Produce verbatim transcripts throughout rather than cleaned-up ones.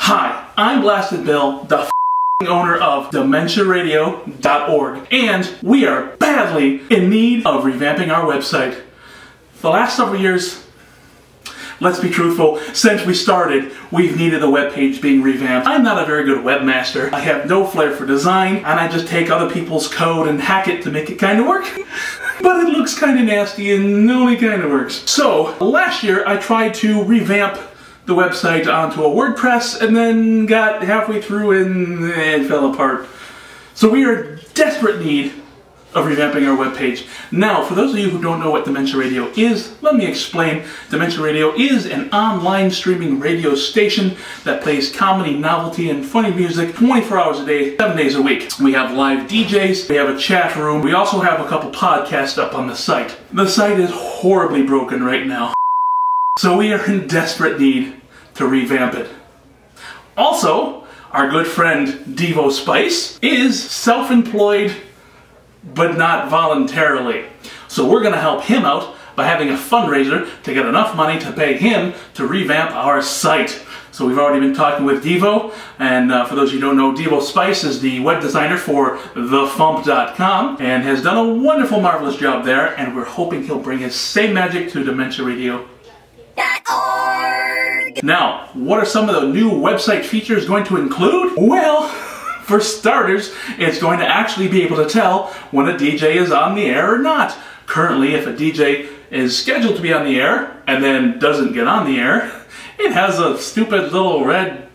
Hi, I'm Blasted Bill, the f***ing owner of Dementia Radio dot org, and we are badly in need of revamping our website. The last several years, let's be truthful, since we started, we've needed the webpage being revamped. I'm not a very good webmaster. I have no flair for design, and I just take other people's code and hack it to make it kind of work. But it looks kind of nasty and only kind of works. So, last year I tried to revamp the website onto a WordPress and then got halfway through and it fell apart. So we are in desperate need of revamping our webpage. Now, for those of you who don't know what Dementia Radio is, let me explain. Dementia Radio is an online streaming radio station that plays comedy, novelty, and funny music twenty-four hours a day, seven days a week. We have live D Js, we have a chat room, we also have a couple podcasts up on the site. The site is horribly broken right now, so we are in desperate need to revamp it. Also, our good friend Devo Spice is self-employed, but not voluntarily. So we're going to help him out by having a fundraiser to get enough money to pay him to revamp our site. So we've already been talking with Devo, and uh, for those of you who don't know, Devo Spice is the web designer for the fump dot com and has done a wonderful, marvelous job there, and we're hoping he'll bring his same magic to Dementia Radio dot org. Now, what are some of the new website features going to include? Well, for starters, it's going to actually be able to tell when a D J is on the air or not. Currently, if a D J is scheduled to be on the air and then doesn't get on the air, it has a stupid little red,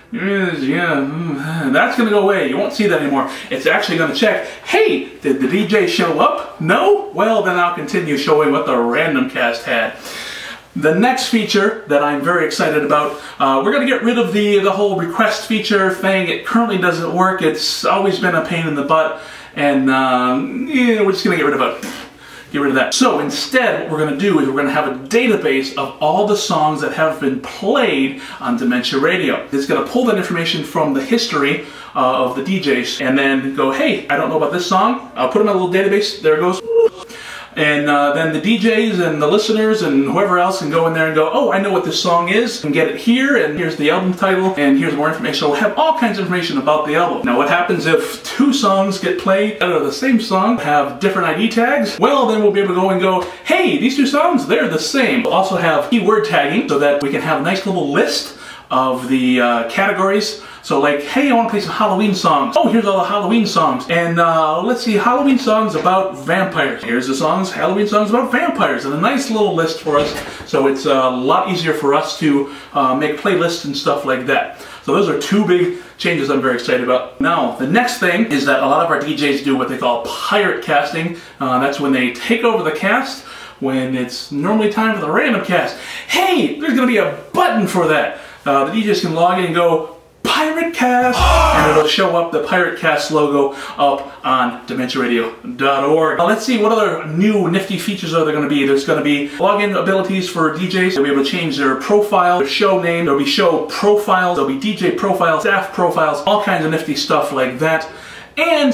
yeah, that's going to go away. You won't see that anymore. It's actually going to check, hey, did the D J show up? No? Well, then I'll continue showing what the random cast had. The next feature that I'm very excited about, uh, we're going to get rid of the, the whole request feature thing. It currently doesn't work. It's always been a pain in the butt, and um, yeah, we're just going to get rid of it. Get rid of that. So instead, what we're going to do is we're going to have a database of all the songs that have been played on Dementia Radio. It's going to pull that information from the history uh, of the D Js and then go, hey, I don't know about this song. I'll put them in a little database. There it goes. And uh, then the D Js and the listeners and whoever else can go in there and go, oh, I know what this song is, and get it here, and here's the album title, and here's more information. So we'll have all kinds of information about the album. Now, what happens if two songs get played out of the same song, have different I D tags? Well, then we'll be able to go and go, hey, these two songs, they're the same. We'll also have keyword tagging so that we can have a nice little list of the uh, categories. So like, hey, I want to play some Halloween songs. Oh, here's all the Halloween songs. And uh, let's see, Halloween songs about vampires. Here's the songs, Halloween songs about vampires. And a nice little list for us. So it's a lot easier for us to uh, make playlists and stuff like that. So those are two big changes I'm very excited about. Now, the next thing is that a lot of our D Js do what they call pirate casting. Uh, that's when they take over the cast when it's normally time for the random cast. Hey, there's going to be a button for that. Uh, the D Js can log in and go, Pirate Cast, and it'll show up the Pirate Cast logo up on Dementia Radio dot org. Now let's see what other new nifty features are there going to be. There's going to be login abilities for D Js. They'll be able to change their profile, their show name. There'll be show profiles. There'll be D J profiles, staff profiles, all kinds of nifty stuff like that. And,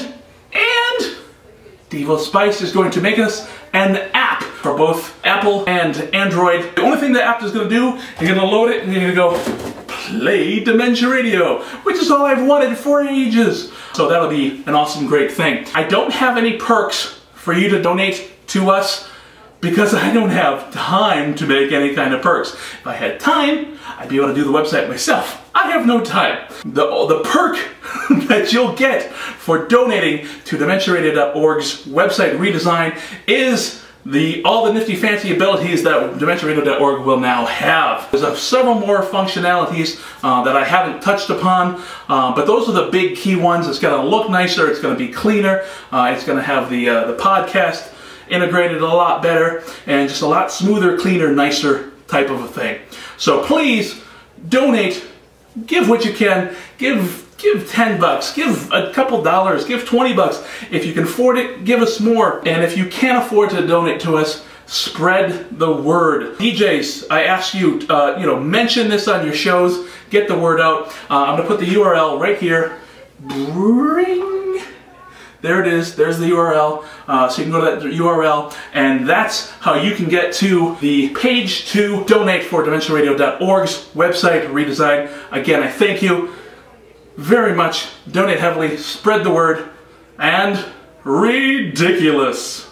and, Devo Spice is going to make us an app for both Apple and Android. The only thing the app is going to do, you're going to load it and you're going to go, play Dementia Radio, which is all I've wanted for ages. So that'll be an awesome, great thing. I don't have any perks for you to donate to us because I don't have time to make any kind of perks. If I had time, I'd be able to do the website myself. I have no time. The, the perk that you'll get for donating to Dementia Radio dot org's website redesign is The, all the nifty fancy abilities that Dementia Radio dot org will now have. There's uh, several more functionalities uh, that I haven't touched upon, uh, but those are the big key ones. It's going to look nicer, it's going to be cleaner, uh, it's going to have the, uh, the podcast integrated a lot better, and just a lot smoother, cleaner, nicer type of a thing. So please, donate, give what you can, give Give ten bucks, give a couple dollars, give twenty bucks. If you can afford it, give us more. And if you can't afford to donate to us, spread the word. D Js, I ask you, uh, you know, mention this on your shows, get the word out. Uh, I'm gonna put the U R L right here. Bring there it is. There's the U R L. Uh, so you can go to that U R L, and that's how you can get to the page to donate for Dementia Radio dot org's website redesign. Again, I thank you very much. Donate heavily, spread the word, and ridiculous.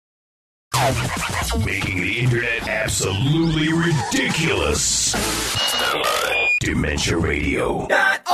Making the internet absolutely ridiculous. Dementia Radio.